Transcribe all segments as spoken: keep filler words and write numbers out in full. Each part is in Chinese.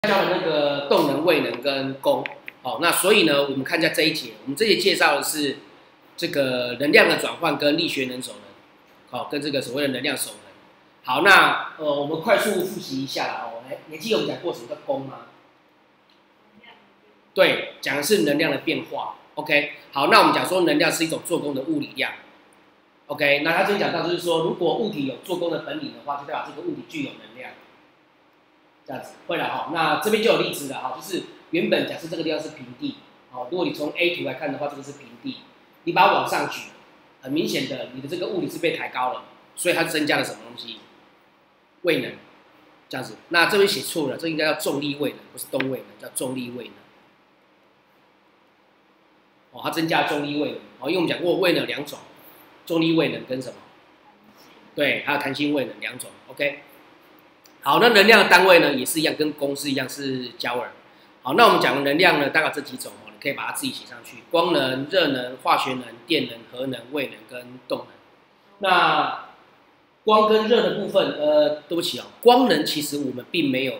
教的那个动能、位能跟功。好，那所以呢，我们看一下这一节，我们这节介绍的是这个能量的转换跟力学能守能，好，跟这个所谓的能量守能。好，那呃，我们快速复习一下啦哦。来，你记得我们讲过什么叫功吗？对，讲的是能量的变化。OK， 好，那我们讲说能量是一种做功的物理量。OK， 那他这边讲到就是说，如果物体有做功的本领的话，就代表这个物体具有能量。这样子会了哈，那这边就有例子了哈，就是原本假设这个地方是平地，好，如果你从 A 图来看的话，这个是平地，你把它往上举，很明显的你的这个物理是被抬高了，所以它增加了什么东西？位能，这样子。那这边写错了，这应该叫重力位能，不是动位能，叫重力位能。哦，它增加重力位能，哦，因为我们讲过位能有两种，重力位能跟什么？对，还有弹性位能两种 ，OK。好，那能量的单位呢，也是一样，跟功是一样，是焦耳。好，那我们讲的能量呢，大概这几种哦，你可以把它自己写上去：光能、热能、化学能、电能、核能、位能跟动能。那光跟热的部分，呃，对不起哦，光能其实我们并没有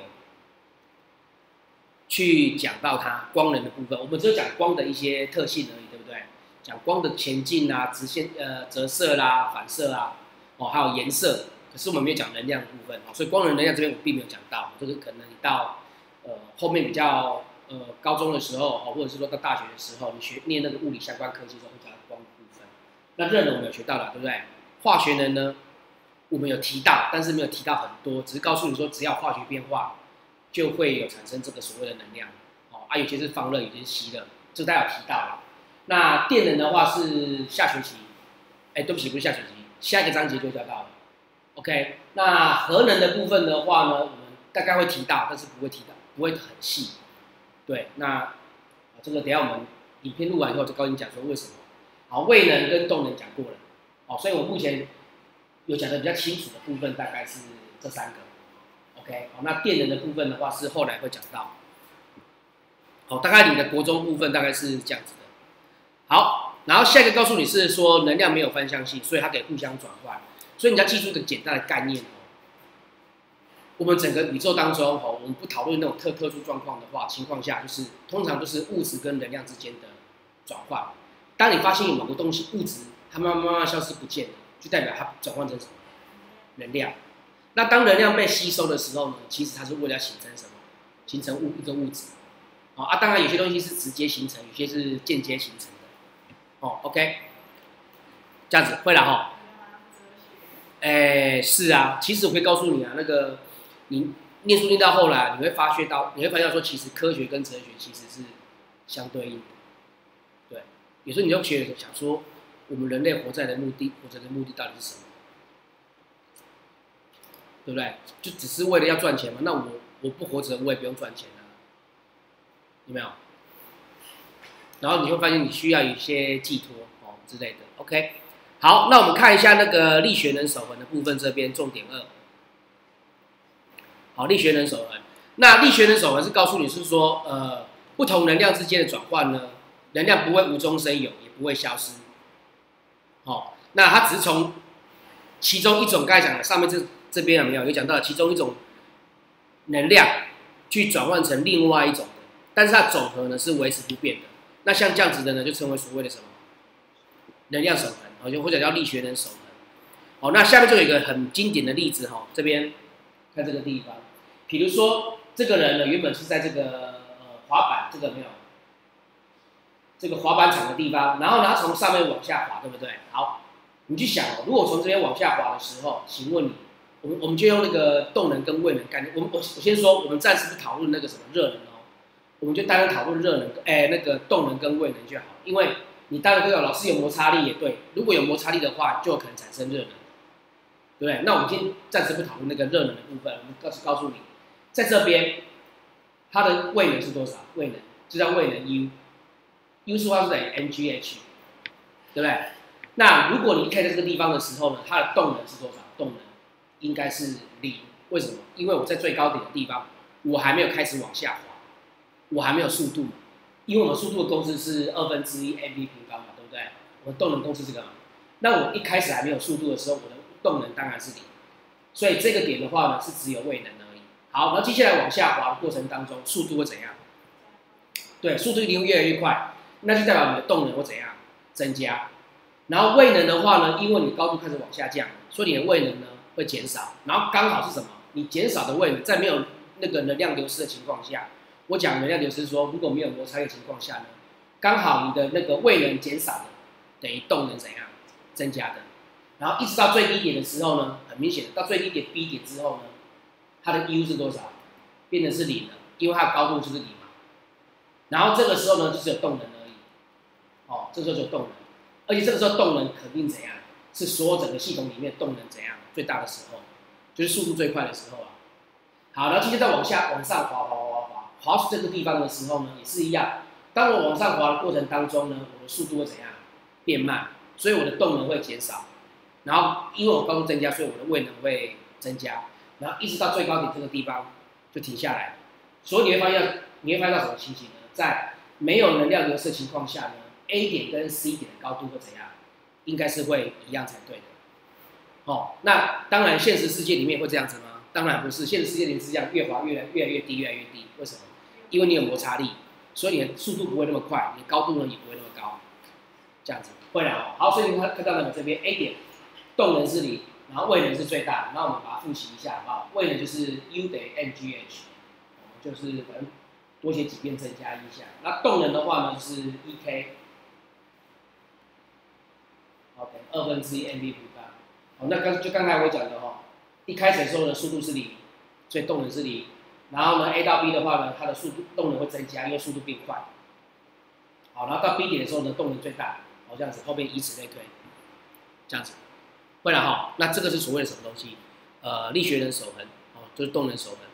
去讲到它光能的部分，我们只有讲光的一些特性而已，对不对？讲光的前进啊、直线呃折射啦、反射啊，哦，还有颜色。可是我们没有讲能量的部分，所以光能能量这边我并没有讲到，这个可能你到呃后面比较呃高中的时候，或者是说到大学的时候，你学念那个物理相关科技的时候会讲光的部分。那热能我们有学到了，对不对？化学能呢，我们有提到，但是没有提到很多，只是告诉你说，只要化学变化，就会有产生这个所谓的能量。哦，啊，有些是放热，有些是吸热，这大家有提到了。那电能的话是下学期，哎，对不起，不是下学期，下一个章节就教到了。OK， 那核能的部分的话呢，我们大概会提到，但是不会提到，不会很细。对，那这个等一下我们影片录完以后就告诉你讲说为什么。好，位能跟动能讲过了，好，所以我目前有讲的比较清楚的部分大概是这三个。OK， 好，那电能的部分的话是后来会讲到。好，大概你的国中部分大概是这样子的。好，然后下一个告诉你是说能量没有方向性，所以它可以互相转换。所以你要记住一个简单的概念哦，我们整个宇宙当中哦，我们不讨论那种特特殊状况的话，情况下就是通常都是物质跟能量之间的转换。当你发现有某个东西物质它慢慢慢慢消失不见了，就代表它转换成什么？能量。那当能量被吸收的时候呢，其实它是为了形成什么？形成物一个物质。哦啊，当然有些东西是直接形成，有些是间接形成的。哦 ，OK， 这样子会了哈。哎，是啊，其实我可以告诉你啊，那个你念书念到后来，你会发觉到，你会发现说，其实科学跟哲学其实是相对应的。对，有时候你就学想说，我们人类活在的目的，活着的目的到底是什么？对不对？就只是为了要赚钱嘛？那我我不活着，我也不用赚钱啊，有没有？然后你会发现你需要有一些寄托哦之类的。OK。好，那我们看一下那个力学能守恒的部分，这边重点二。好，力学能守恒。那力学能守恒是告诉你是说，呃，不同能量之间的转换呢，能量不会无中生有，也不会消失。好、哦，那它只是从其中一种刚才讲的上面这这边有没有有讲到其中一种能量去转换成另外一种的，但是它总和呢是维持不变的。那像这样子的呢，就称为所谓的什么能量守恒。好，就或者叫力学能守恒。好，那下面就有一个很经典的例子哈，这边看这个地方，比如说这个人呢，原本是在这个呃滑板这个没有这个滑板场的地方，然后呢，他从上面往下滑，对不对？好，你去想哦，如果从这边往下滑的时候，请问你，我们我们就用那个动能跟位能概念，我们我我先说，我们暂时不讨论那个什么热能哦，我们就单单讨论热能，哎，那个动能跟位能就好，因为你当然对哦，老师有摩擦力也对，如果有摩擦力的话，就有可能产生热能，对不对？那我们先暂时不讨论那个热能的部分，我们告诉告诉你，在这边它的位能是多少？位能就叫位能 U，U 数号是等于 mgh， 对不对？那如果你开在这个地方的时候呢，它的动能是多少？动能应该是零，为什么？因为我在最高点的地方，我还没有开始往下滑，我还没有速度。因为我们速度的公式是二分之一 mv 平方嘛，对不对？我的动能公式是这个嘛。那我一开始还没有速度的时候，我的动能当然是零。所以这个点的话呢，是只有位能而已。 好，然后接下来往下滑的过程当中，速度会怎样？对，速度一定会越来越快，那就代表你的动能会怎样增加。然后位能的话呢，因为你高度开始往下降，所以你的位能呢会减少。然后刚好是什么？你减少的位能，在没有那个能量流失的情况下，我讲能量流失说，如果没有摩擦力的情况下呢，刚好你的那个位能减少的，等于动能怎样增加的。然后一直到最低点的时候呢，很明显的到最低点 B 点之后呢，它的 U 是多少？变成是零了，因为它的高度就是零嘛。然后这个时候呢，就只有动能而已。哦，这个时候就有动能，而且这个时候动能肯定怎样？是所有整个系统里面动能怎样最大的时候，就是速度最快的时候啊。好，然后接着再往下往上滑滑滑滑滑滑这个地方的时候呢，也是一样。当我往上滑的过程当中呢，我的速度会怎样？变慢，所以我的动能会减少。然后因为我高度增加，所以我的位能会增加。然后一直到最高点这个地方就停下来。所以你会发现，你会发现到什么情形呢？在没有能量流失的情况下呢 ，A 点跟 C 点的高度会怎样？应该是会一样才对的。哦，那当然现实世界里面会这样子吗？当然不是，现实世界里面是这样，越滑越来越来越低，越来越低。为什么？因为你有摩擦力，所以你的速度不会那么快，你的高度呢也不会那么高。这样子会了哦。好，所以你看看到了这边 A 点动能是零，然后位能是最大的。那我们把它复习一下，好不好？位能就是 U 等于 mgh， 就是反正多写几遍增加一下。那动能的话呢，就是 E K。OK， 二分之一 mv 平方。好，那刚就刚才我讲的哦，一开始的时候呢，速度是零，所以动能是零。然后呢 ，A 到 B 的话呢，它的速度动能会增加，因为速度变快。好，然后到 B 点的时候呢，动能最大。好，这样子，后面以此类推，这样子，会了哈。那这个是所谓的什么东西？呃，力学能守恒，哦，就是动能守恒。